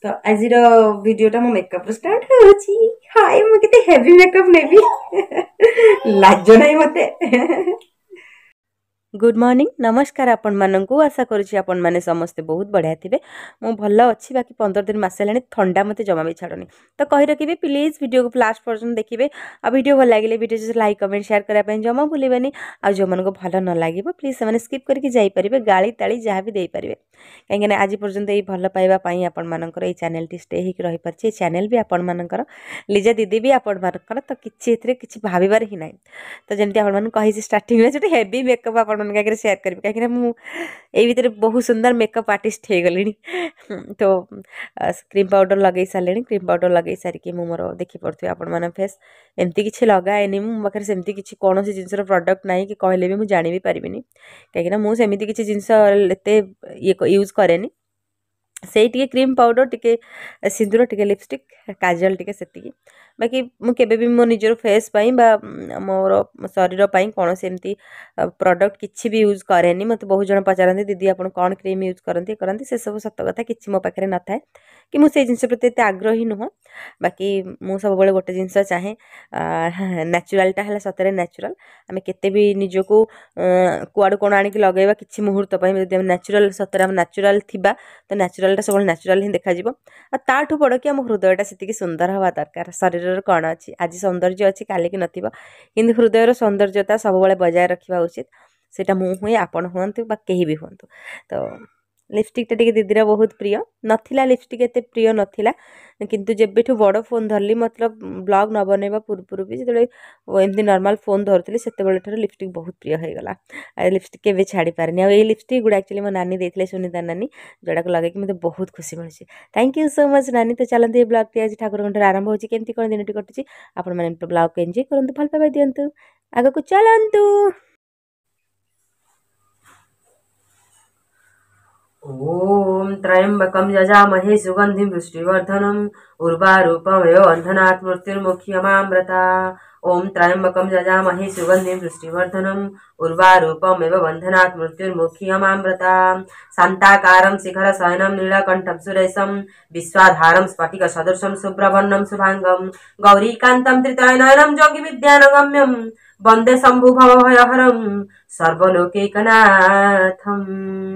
तो आज वीडियोटा मो मेकअप स्टार्ट होची। हाय मु केते हेवी मेकअप नेबी लाज नाही मते। गुड मॉर्निंग नमस्कार आपण माननकु आशा करूची आपण माने समस्त बहुत बढ़िया थिबे। मु भल्ला अच्छी बाकी 15 दिन मासे लानी ठंडा मते जमा भी छाड़नी। तो कहि रखिबे प्लीज वीडियो को लास्ट पर्यंत देखिबे। आ वीडियो भल लागिले वीडियो जैसे लाइक कमेंट शेयर करा पय जमा भूलिबेनी। आ जो मन को भल न लागिबो प्लीज से माने स्किप करके जाई परिबे गाली ताली जहा भी देई परिबे। काहेकि आज पर्यंत ए भल पाइबा पई आपण मानकर ए चैनल टी स्टे हिक रही परछि। चैनल भी आपण मानकर लिजा दीदी भी आपण मानकर तो किछि एथरे किछि भाबिबार ही नाही। तो जेमति आपण मन कहि स्टार्टिंग में जे हेवी मेकअप आपण मन के शेयर करबी काहेकि मु एई भीतर बहुत सुंदर मेकअप आर्टिस्ट हे गलिनी। तो क्रीम पाउडर लगे सालेनी क्रीम पाउडर लगे सारी कि मु मोर देखि पड़थि आपण मन फेस एमती किछि लगाएनी मु बखरे सेमती किछि कोनोसी जिंसर प्रोडक्ट नाही कि कहले भी मु जानि भी परिबिनी काहेकि मु सेमिति किछि जिंस एते ये यूज करेनी। से क्रीम पाउडर टिके सिंदूर टिके लिपस्टिक काजल टिके सेतिकी बाकी मु केबे भी मो निजर फेस पाई बा मोर शरीर पाई कोन सेमती प्रोडक्ट किछि भी यूज करेनी। मते बहुत जण पचारंती दीदी आपण कोन क्रीम यूज करंती से सब सत्य कथा किछि मो पाखरे न थाए कि मु से जिंस प्रति एते आग्रही नुह। बाकी मु सब बळे गोटे जिंस चाहे नेचुरलटा हला सतरे नेचुरल आमे केते भी निजको कुआड कोन आनी कि लगेबा किछि मुहूर्त पाई यदि नेचुरल सतरे हम नेचुरल थिबा तो नेचुरलटा सब नेचुरल ही देखा जिवो। आ ताठू बड़ कि हम हृदयटा सेतिकी सुंदर हवा दरकार। शरीर कौन अच्छी आज सौंदर्य अच्छी काली की नथिबा किंतु हृदयर सौंदर्यता सब बळे बजाय रखिबा उचित। सेटा मु हुए आपण हुअंतु बा केही भी हुअंतु। तो लिपस्टिक टा दीदीर बहुत प्रिय नथिला लिपस्टिक एते प्रिय नथिला किंतु जेबेठु बड़ फोन धरली मतलब ब्लॉग न बनैबा पूर्व भी जेतले एमती नॉर्मल फोन धरतली सेते बेले ठर लिपस्टिक बहुत प्रिय हे गला। आ लिपस्टिक केबे छाड़ी पारनी। आ ए लिपस्टिक गुडा एक्चुअली मो नानी देथिले सुनीता नानी जोडा को लगे कि मते बहुत खुशी मिलछि। थैंक यू सो मच नानी। तो चलंती ए ब्लॉग टी आज ठाकुर घंटर आरंभ होछि केमती कोन दिनटी कटुछि आपण माने ब्लॉग को एन्जॉय करंतु भल पाबा दियंतु आगो को चलंतु। ओम त्र्यंबकं यजामहे सुगंधिं पुष्टिवर्धनम् उर्वारुकमेव बन्धनात् मृत्युर्मुक्षयमामृता। ओम त्र्यंबकं यजामहे सुगंधिं पुष्टिवर्धनम् उर्वारुकमेव बन्धनात् मृत्युर्मुक्षयमामृता। शान्ताकारं शिखरशयनं नीलकण्ठं सुरेशं विश्वाधारं स्फटिकसदृशं शुभ्रवर्णं शुभांगं गौरीकान्तं त्रितयनयनं योगिविद्यानगम्यं वन्दे शम्भु भवभयहरं सर्वलोकैकनाथम्।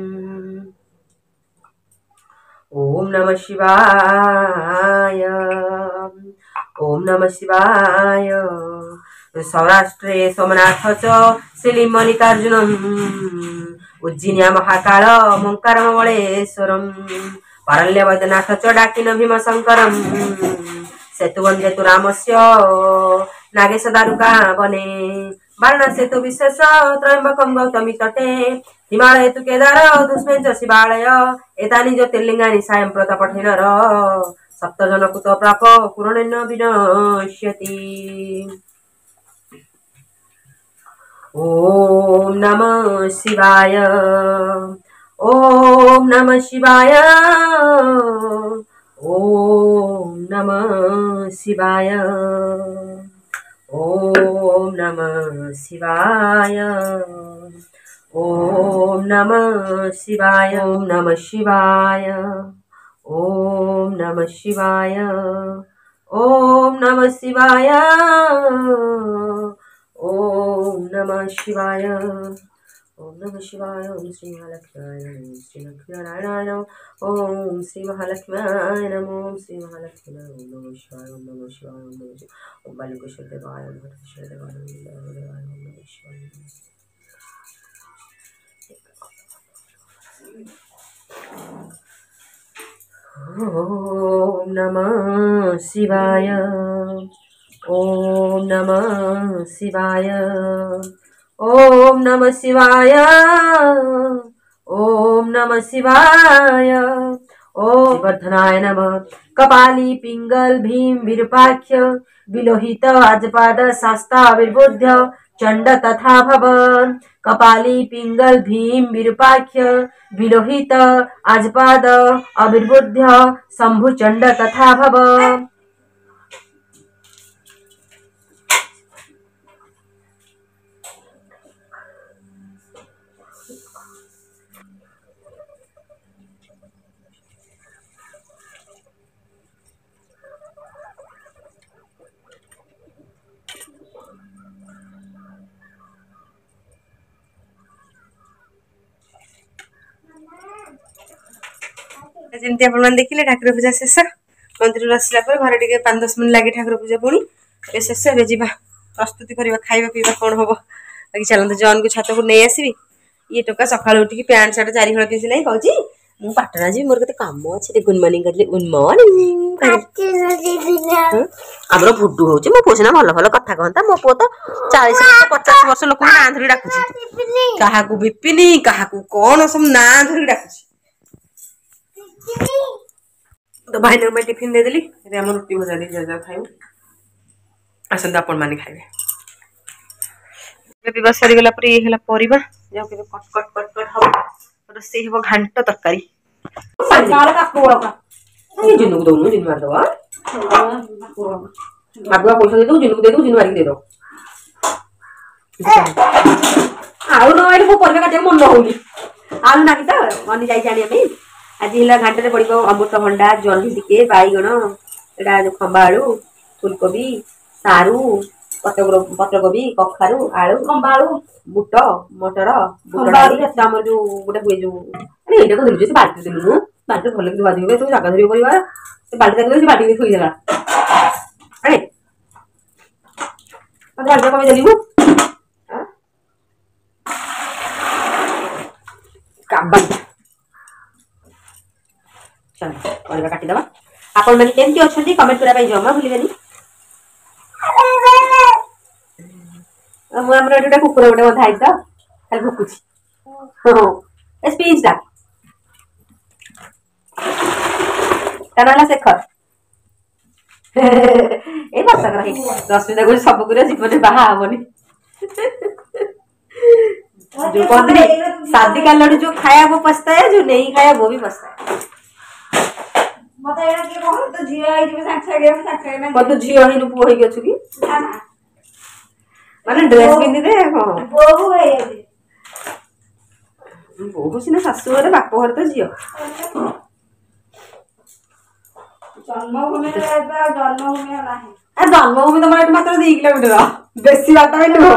ओम नमः शिवाय ओम नमः शिवाय। सौराष्ट्रे सोमनाथ च श्रीमल्लिकार्जुनम् उज्जिन्या महाकाल ओंकारममलेश्वरम् परल्य वैद्यनाथ च डाकिन भीमशंकरम् सेतुवन्दे तु रामस्य नागेश दारुका वने वाराणसी तो विशेष त्र्यंबकं गौतमी तटे हिमालय तु केदार धूस्में च शिवालय एतानि ज्योतिर्लिंगानि सायं प्रतापठेनर सप्तजनकुत प्राप पूरणेन विनश्यति। ओम नमः शिवाय ओम नमः शिवाय ओम नमः शिवाय ओम नमः शिवाय ओम नमः शिवाय ओम नमः शिवाय ओम नमः शिवाय ओम नमः शिवाय ओम नमः शिवाय ओम नमः शिवाय। ओम श्री महालक्ष्म्याय नमः श्री लक्ष्मीनारायणाय नमः ओम श्री महालक्ष्म्याय नमः ओम श्री महालक्ष्म्याय ओम नमः शिवाय ओम नमः शिवाय ओम नमः शिवाय ओम बालकेश्वर देवाय ओम भद्रेश्वर देवाय ओम नमः शिवाय। ओम नमः शिवाय ओम नमः शिवाय ओम नमः शिवाय ओम नमः शिवाय ओम वर्धनाय नमः। कपाली पिंगल भीम विरूपाक्ष विलोहित अजपाद शास्ता विर्बुद्ध चंड तथा भवन कपाली पिंगल भीम विरूपाक्ष विलोहित अजपाद अविर्बुद्ध शंभु चंड तथा भवन। जमी आप देखिले ठाकुर पूजा शेष मंदिर आसला घर टे 5-10 मिनट लगे ठाकुर पूजा पुणी शेष ए जा प्रस्तुति करवा खाଇବା पीवा कौन हम बाकी चलते जन को छात को नहीं आसवि ये टोका सका उठिक पैंट सार्ट 4 हल पी सिलाई कहूँ मु पाटना जी मोर कते काम अच्छे गुड मॉर्निंग कहले गुड मॉर्निंग आमर भुडू हो मो पुओ सीना भल भल कथा कहता मो पुओ तो 40-50 वर्ष लोक ना धरी डाकुची क्या बिपिनी क्या कौन सब ना धरी डाकुची तो भाई ने टिफिन दे देली आम रुटी भजा दे जा खाइबू आसत आपण माने खाइबे पीवा सरीगला पर ये परिवा जो के कट कट कट कट हम रोसे हम घांट तरकारी जिन्नू दौनु जिन मार दवा बाबुआ पैसा दे दो जिन्नू दे दो जिन मारी दे दो आउ न आइले को परिवा काटे मन होउनी आउ ना किता मनी जाई जानी हमें आज हिला घांट रे पड़िबो अमृतभंडा जल्दी टिके बाईगण एटा जो खंबा आलू फूलकोबी सारू पत्रकोबी कखारू आलू खंबा आलू बुट मटर बुट डाली आम जो गोटे हुए जो अरे ये धरी से बाल्टी देलु बाल्टी भल धुआ धुए सब जगह धरी परिवार बाल्टी बाल्टी थोईदेला अरे बाल्टी कमी देली चलो परिवा काटिदवा आपण माने केमती अछंती कमेंट करा जमा भूलिबेनी मुझे गोटे कुकुर गोटे बधा है तो खाली भुकुची हाँ स्पीच टा ना शेखर ए बसकर रश्मिता को सब गुरा जीवन बाहा हेनी जो कहते शादी का लड़ू जो खाया वो पछता है जो नहीं खाया वो भी पछता है तो झील ही पुओ हो माने ड्रेस पिंधि दे हां बोहू सीना सासु घर बाप घर तो झियो जन्मभूमि तो मारे मात्र 2 किलोमीटर बेसी बात है नो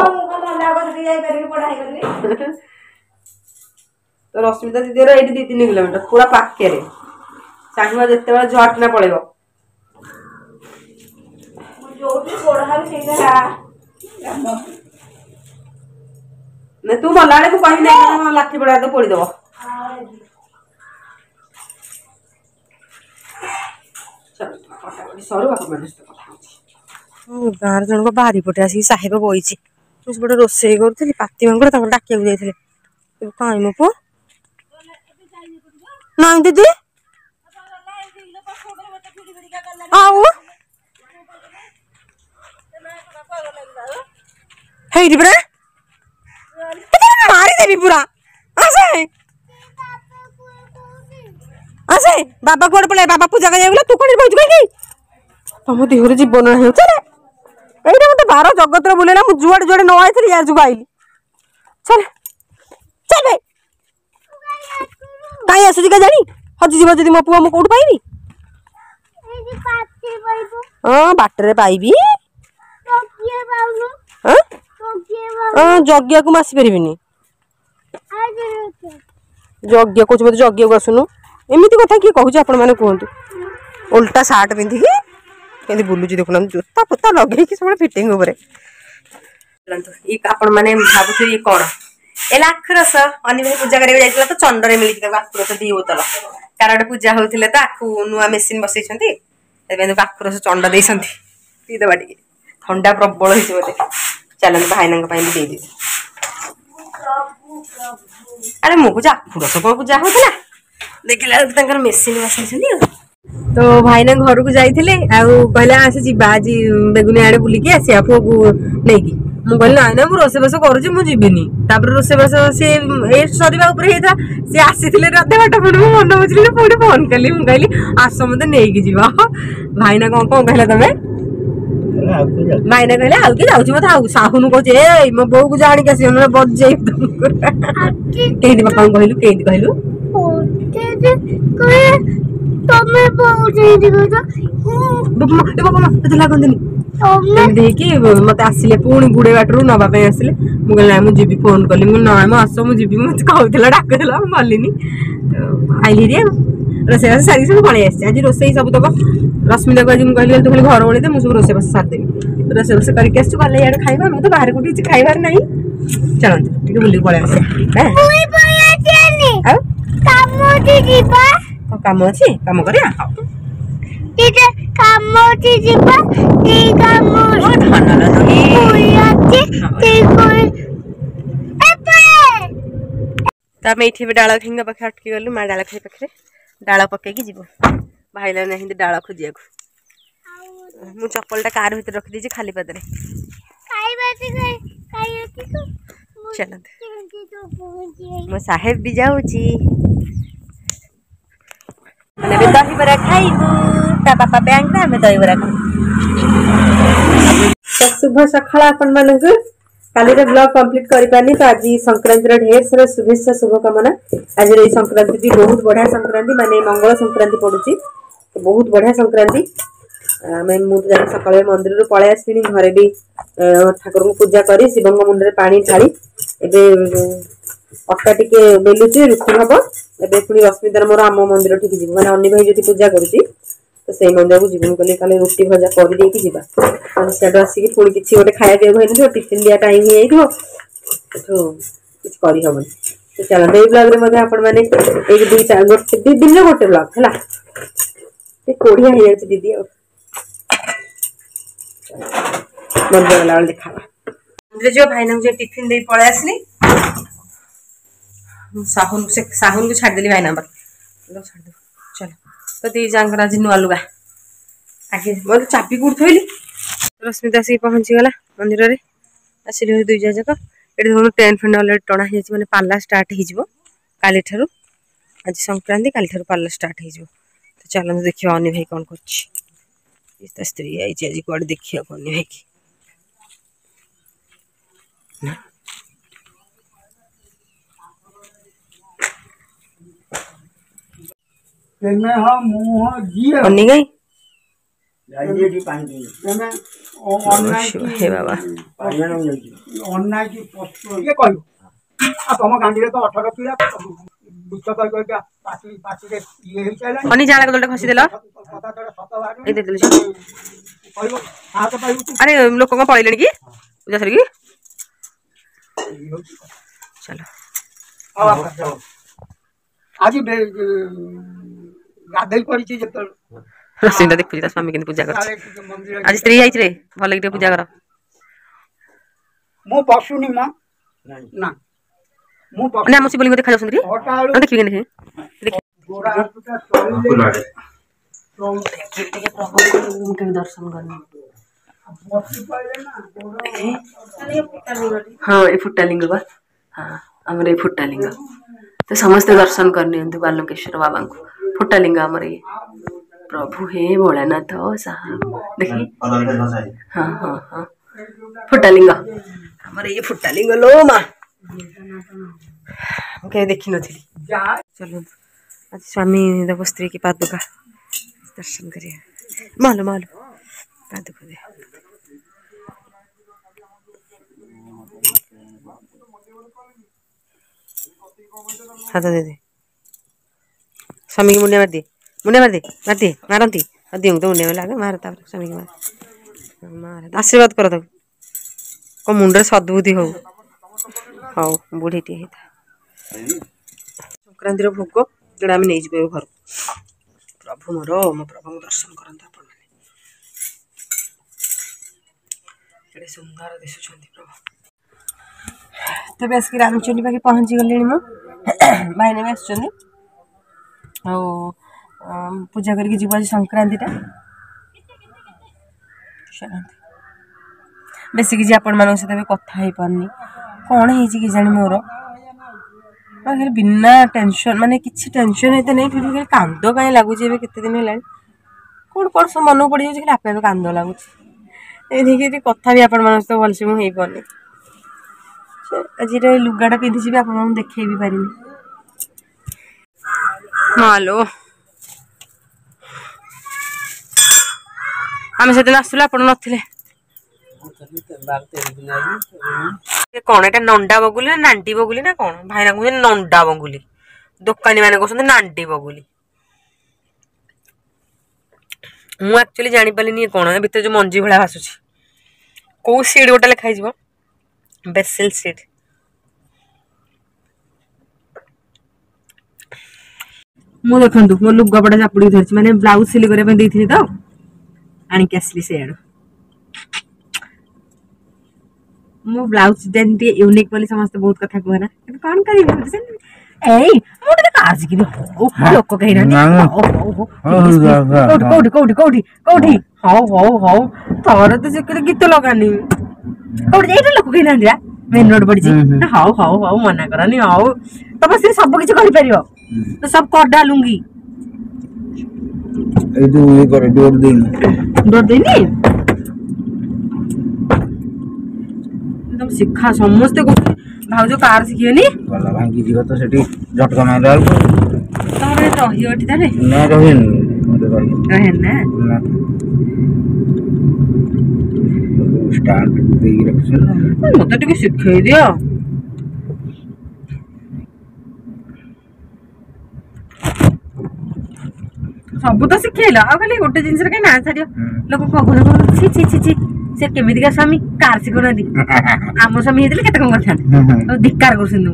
तो रश्मिता दीदी रो एठी 2-3 किलोमीटर पूरा पाखे रे चाहवा जत्ते बेला झट ना पळेबो जोटी गोड़ा है सेटा ने तू मलाड़े को कहि नै लाठी बड़ा तो पड़ी दबो चल फटाफट सरू बाप माने तो कथा गार जन को बाहरी पटे आसी साहेब बइची तुस बड़ रोसे करथली पाती मांगड़ तक डाकिया को जाइथले काई मो पो ना दीदी आओ हेरी बरे मारी देवी पूरा आसे आसे बाबा कोड पळे बाबा पूजा कर जाइबला तू कोन बइच गई तम देहरे जीवन नाही चले एटा मते 12 जगत रे बोलेला मु जुआड जुआड न आइथली यार जुगा आइली चल चल बे काई आसु दिका जानी हजी जीव जदी मो पुआ मु कोड पाइबी एजी पाती पाइबो हां बाटरे पाइबी तो किए पाउनु हां जग्ञा को मासी पारिबिनी जग्ञा कुछ मत जग्ञा को आसुनु एमती कथा किए कहूँ आपण मैंने कहतु उल्टा सार्ट पिंधिकी केंदी बुलुची देखुना जोता पोता लगे सब फिटिंग आपण मैंने भावुथे ये कौन ए आखुरस अनी भाई पूजा करा जाइए तो चंडरे मिली आखुरस 2 बोतल कार गोटे पूजा होते तो आखु नुआ मेसीन बसई आखुरस चंड दे पीदबा टे ठंडा प्रबल हो चलन भाईना भी दे दी अरे मो पूजा आखुरस कौन पूजा होता देखला मेसीन बसई तो भाईना घर को जाइए कहले आसे जीवा आज बेगुनी आड़े बुलिकी आसिया पुओ को लेकिन मु कहली ना ना रोसे बस करुची मुझीनि रोसे बस सी सरीवा सी आसी अधे बाट पड़े मन बुझे पुणी फोन कली मुझे कहली आस मत नहीं जी भाईना कौन कौन कहला तुम भाईना कहले आउ कि जाऊँ मत साहुन कहे मो बो को जाणी आस बजे कहीं बापा कहलु कहीं कहलु मत आसिले पुणी गुड़े बाटर नापी आसिले मुझे मुझे फोन कली ना आस मुझे कहला डाक गलिनी आईली रोषेईबास सारी सब पलि आसी आज रोषेई सब तक रश्मिता को आज मुझे कहली तू खाली घर ओढ़े दे मुझे रोषेईबास सारिदेवी रोषेईबास करके आसू गले इे खाଇବା मैं तो बाहर को किसी खाइबार ना चलते टे बुल पलि आस कम अच्छी कम कर ये डाल खेंगा पाखे अटकी गलु माँ डाल खाई पाखे डाल पकईकी जीव भाई ना डाल खोजा मु चप्पल कार भर रखी खाली पदे चलते मो साहेब भी जाऊँगी दहीबरा खाइबू ता पापा बैंक में आम दहीबरा खाऊ शुभ सकाळ आपण मानक काली ब्लॉग कंप्लीट कर पानी तो आज संक्रांति ढेर सारा शुभेच्छा शुभकामना आज ये संक्रांति भी बहुत बढ़िया संक्रांति माने मंगल संक्रांति पड़ुची तो बहुत बढ़िया संक्रांति मुझे सकाल मंदिर रू पलि आसनी घरे भी ठाकुर को पूजा करी शिव मुंडे पानी ढाली अटा टिके बेलुची रुटी हम ए पुणी रश्मितार मोर आम मंदिर ठीक जी मैंने अन्य भाई जो पूजा करुच्ची तो से मंदिर को जीवन कल काले रुटी भजा करदे सीधे आसिक पुणी किसी गोटे खाया पीवा टिफिन दिया टाइम हो कुछ करहबन तो चलते ये ब्लॉग में आपण मैंने एक दुईटा गोटे दिन गोटे ब्लॉग है कोढ़िया हो जाए दीदी मंदिर गला देखा मंदिर जो भाई ना मुझे टिफिन दे पलि आसनी साहुन को छाड़देली भाई नंबर छाड़ चलो तो दी जाकर आज नुआ लुगा आगे मतलब चाबी कौट थोली रश्मिता आसिक पहुँची गला मंदिर में आसिल दुई जाक ये देखो टेंट फेंट अलरेडी टणा मैंने पाला स्टार्ट हो काली ठारू आज संक्रांति काली ठारू पाला स्टार्ट हो तो चलो देखिए अनी भाई कौन कर स्त्री आई आज कौन देखिए अनी भाई की अनी गई हे बाबा अनी जाला कदलटा खसी देल अरे लोक पड़े कि पूजा सर चलो आज गाधई पड़ी रश्मिता देखुची स्वामी के पूजा कर आज स्त्री आई रे भल कि पूजा कर मु पशुनी म ना मु ना हम शिवलिंग देखा जाउछन रे देखि के नहीं दर्शन करने हाँ ये फुटा लिंग बा हाँ आमर ये फुटा लिंग तो समस्ते दर्शन करने बालकेश्वर बाबा को फुटा लिंग आमर ये प्रभु हे भोलानाथ साहब देखी हाँ हाँ हाँ फुटा लिंग आमर ये फुटा लिंग लो माँ क्या देखी नी चलो आज स्वामी देव स्त्री की पादुका दर्शन करिए मालो मालो पादुका दे हाथ दे दे स्वामी की मुंडिया मार दे मारती दियो तो मुंडिया में लगे मार स्वामी की मार आशीर्वाद कर तक को मुंडे सद्बुद्धि हो बुढ़ी टे संक्रांति भोग जोड़ा आम नहीं घर प्रभु मोर मो प्रभु दर्शन करते आप सुंदर दिशुं प्रभु तबे आसिक रामचंडी पाखे पहुँची गली मु भाई ने भी आस पूजा करके जीव आज संक्रांति बेसिक जी आपण मान सहित कथा हो पारनी कौन है कि जानी मोर खाली बिना टेंशन माने किसी टेंशन होते नहीं फिर भी कांद कहीं लगुच केते दिन है कौन कौन सब मन पड़ जाए आप कांद लगुच ये कथा भी आपण मान सहित भलसे मुझे पारनी आज लुगाटा पिंधि आप देखे भी पारि हेलो आम से आसला आप नथिले कौन एटा नंडा बगुली ना नांटी बगुली ना कौन भाई ना नंडा बगुली दुकानी मैंने कहते नांटी बगुली ମୁଁ ଆକ୍ଚୁଆଲି ଜାଣିପାରିଲିନି କଣ ଏ ଭିତରେ ଯୋଉ ମଞ୍ଜି ଭଳିଆ ଭାସୁଛି କୋଉ ସିଡ୍ ଗୋଟେ ଲେଖା ହେଇଯିବ ବେସିଲ ସିଡ୍। ମୁଁ ଦେଖନ୍ତୁ ମୋ ଲୁଗାପଟା ଚାପୁଡ଼ିକି ଧରିଛି ମାନେ ବ୍ଲାଉଜ ସିଲେଇ କରିବା ପାଇଁ ଦେଇଥିଲି ତ ଆଣିକି ଆସିଲି ସେଇଆଡୁ। ମୁଁ ବ୍ଲାଉଜ ଡିଜାଇନ ଟିକେ ୟୁନିକ୍ ବୋଲି ସମସ୍ତେ ବହୁତ କଥା କୁହ ନା କିନ୍ତୁ କଣ କରିବି ଏଇ ମୁଁ ଟିକେ କାର୍ ଶିଖିବି ଲୋକ କେହି ନାହାନ୍ତି କୋଉଠି କୋଉଠି କୋଉଠି କୋଉଠି ହଉ ହଉ ହଉ ଥରେ ତ ଶିଖିଲେ ଗୀତ ଲଗାନି କୋଉଠି ଏଇଟା ଲୋକ କେହି ନାହାନ୍ତି ବା ମେନ୍ ରୋଡ ପଡିଛି ହଉ ହଉ ହଉ ମନା କରନି ହଉ ତମ ସ୍ତ୍ରୀ ସବୁ କିଛି କରିପାରିବ तो सब कर डालूंगी এই তো ইয়ে করে ডোর দেইনি एकदम शिखा समस्ते भाउज कार शिखिबेनी गला भांगी जीव तो सेठी झटका मारला बेलको तोरे रहियो एठी ताले ना रहिन मते रहेन ना स्टार्ट देई रखछ मते टिके शिखै दियो सब तो शिखेल आ खाली गोटे जिनस रे ना छाड़ियो लोक कहबो छी छी छी छी से केमिति का स्वामी कार शिखोना दी आम स्वामी हेतले केते कम करथान तो धिक्कार करसिन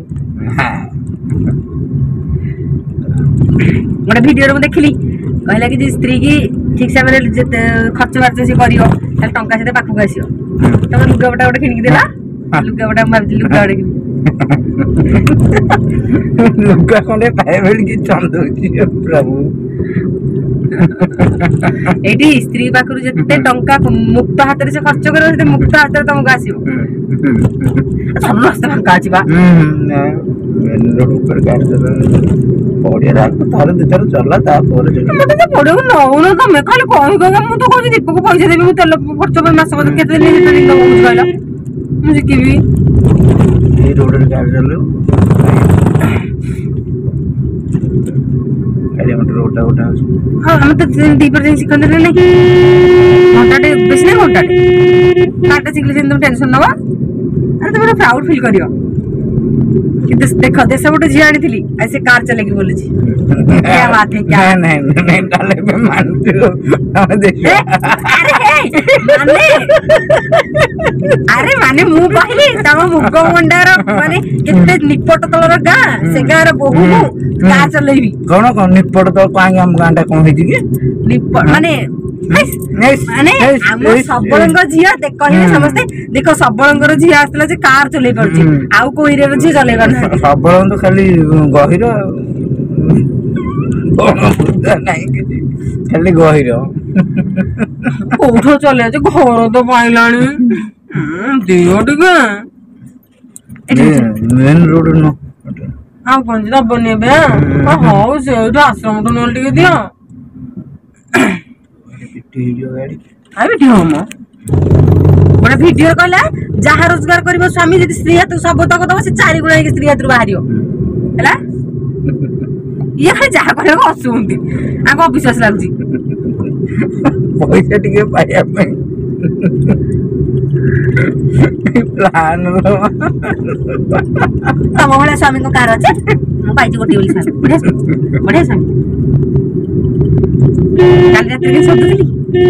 गोटे वीडियो रे देखली कहला कि स्त्री की ठीक से माने खर्च बार्च से करियो ताले टंका से पाखु आसियो तम लुगाबटा गोटे किनि देला लुगाबटा मारजी लुगाबटा लुगा कोने पाए बेल की चंदोची प्रभु एटी स्त्री पाखरु जते टंका मुक्त हाथ रे से खर्च करो से मुक्त हाथ रे तुमको आसीबो समस्त टंका आछिबा मेन रोड ऊपर गाड़ी चला पड़िया रात थरे दितर चला ता पर मते तो पड़ो नउनो तमे खाली कहि गगा मु तो कहि दीपक को पैसा देबी मु तेल खर्च पे मास बद केते दिन दिन दो मुझ कहला मु सिकिबी ए रोड रे गाड़ी चलो अरे मत रोटा उठा हां हम तो दीपर दिन सिखन दे नहीं घंटा टे बेस नहीं घंटा टे काटा सिखले दिन तुम टेंशन नवा अरे तुम प्राउड फील करियो कि देखो देश गोटे झी आनी थी ऐसे कार चलेगी बोले जी क्या बात है क्या नहीं नहीं डाले पे मानती हो देखिए अरे माने मु कहली तम मुग मंडार माने केते निपट तलर गां से गां रे बहु कार चलेबी कोन कोन निपट तो कांग हम गांटा कोन होई कि निपट माने माने हम सबलंग झिया देख कहले समस्ते देखो सबलंगर झिया आस्तला जे कार चले परछि आउ कोइरे झिया चले परना सबलंग तो खाली गहिर नहीं खाली गहिर कोठो चले जे घर तो पाइलानी दियो टिके मेन रोड न आ कोन दबने बे हो से आश्रम तो नल टिके दियो गाड़ी आ वीडियो हम गोटे वीडियो कहला जहा रोजगार करिवो स्वामी जदि स्त्री हाथ सब तक दबो से 4 गुणा के स्त्री हाथ बाहरियो हैला ये खाली जहा करे असुंती आको विश्वास लागजी पैसा टिके पाया में प्लान तम भले स्वामी को कार अछि मु पाइछि गोटे बोली स्वामी बढ़िया स्वामी काल रात के सब देखली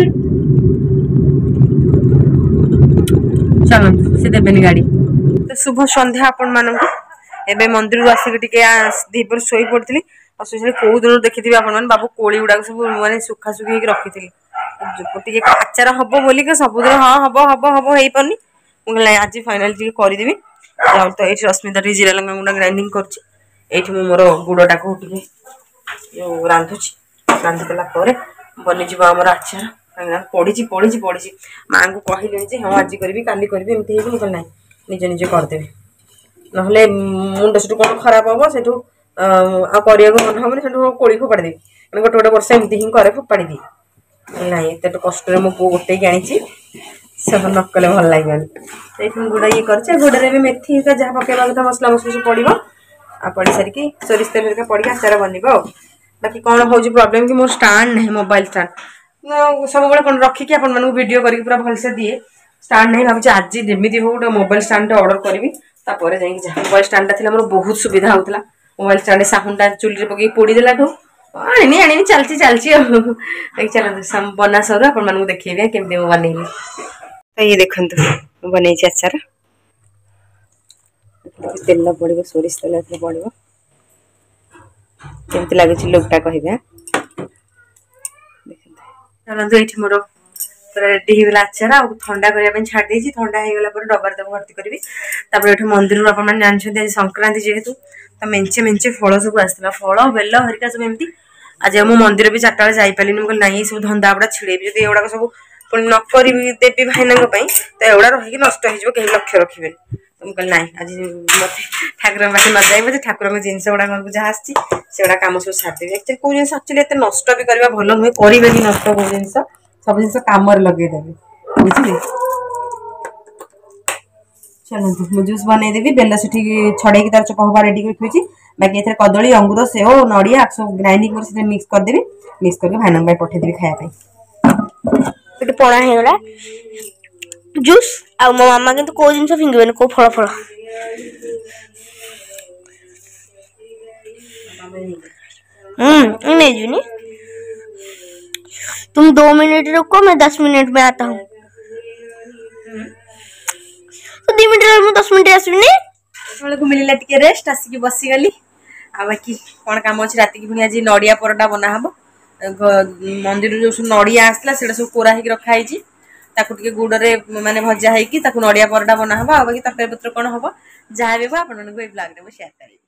चलो से देबेनी गाड़ी तो शुभ संध्या आपण मानक एबे मंदिर रु आसी टिके दीपर सोई पड़थली असुसले को दिन देखिथिबे आपण मन बाबू कोली उडा सब माने सुखा सुखी के रखिथिली टिके आचार हबो बोली के सब दिन हां हबो हबो हबो हेई पनी मुगला आज फाइनल टिके करि देबी जाउ तो एठी रश्मिता टी जीरा लंगा गुंडा ग्राइंडिंग करछि एठी मु मोर गुडटा को टिके यो रांधुछि रांधिला परे बनि जिबा हमर आचार पढ़ी माँ को कहले आज करी काली करी एमती हो ना निजे निजे करदेवी ना मुंड से कौन खराब हम से मन हम से कोड़ी फोपाड़ी देवी गोटे गोटे वर्ष एमती ही करे फोपाड़ी दी ना एत कष्ट मो पु गोटे आनी सब नकले भल लगे गुड़ा ये कर गुड़े मेथी जहाँ पकेवा कथा मसला मसला सब पड़ो आ पड़ सारिकी सोरिष तेल पड़ी आचार बन बाकी कौन हो प्रॉब्लम कि मोर स्टांड नहीं मोबाइल स्टांड सब कौन रखिकी वीडियो करके पूरा भलसे दिए स्टांड नहीं भावी आज जमी हो गोटे मोबाइल स्टांड ऑर्डर करी मोबाइल स्टांड था मोर बहुत सुविधा होता मोबाइल स्टांड साउंड चुली पकई पोड़ी देला आनी आनी चलती चलती चलो बना सर आपण मानू देखिए केमती बनैली। तो ये देखंतु बनै आचार तेल पड़ो सोरिष तेल पड़ो केमती लगे लोकटा कह चलते ये मोर पूरा रेडी होगा आचार आ ठंडा करने छाड़ी ठंडा होगा डबार तक भर्ती करी मंदिर आप जानते आज संक्रांति जेहेतु तो मेंचे मेंचे फल सब आसाला फल बेल हरिका सब एमती आज मो मंदिर भी 4टा जापारे मुझे ना सब धंदा गुड़ा छिड़ेबी जो एगुड़ा सब पुणी न करी देवी भाईना तो एगुड़ा रही नष्ट हो कहीं लक्ष्य रखिए तो मुझे ना आज मत ठाकुर पाखे न जाए मुझे ठाकुर जिनस गुड़ा जहाँ आसगुड़ा कम सब सारिदेवी एक्चुअली कौ जिन एक्चुअली एत नष्ट भी करवा भल नुहे करेंगे नष्ट कौ जिन सब जिन कम लगेदेवे बुझे। चलते मुझे जूस बनईदेवी बेल से छड़े तार चोपा रेडी कर बाकी ए कदली अंगूर सेव नड़िया सब ग्राइंडिंग कर मिक्स करदेवी मिक्स करके भाईना पठेदेवी खायापी पणा होगा जूस आ मो मामा किंतु को जिन फिंगे को फल फल नहीं जुनी तुम 2 मिनट रुको मैं 10 मिनट में आता हूँ। तो 2 मिनट मैं 10 मिनट आसबिनी को मिलला टिके रेस्ट आसिक बसीगली आ बाकी कौन काम अच्छे राति पुणी आज नड़िया परटा बना हम मंदिर जो सब नड़िया आसला से सब कोरा होकर रखाई ताकू गुड़े माने भजा होगी नड़िया परटा बना हम आ बाकी तरकारी पत्र कौन हम जहाँ भी आप ब्लॉग में शेयर करेंगे।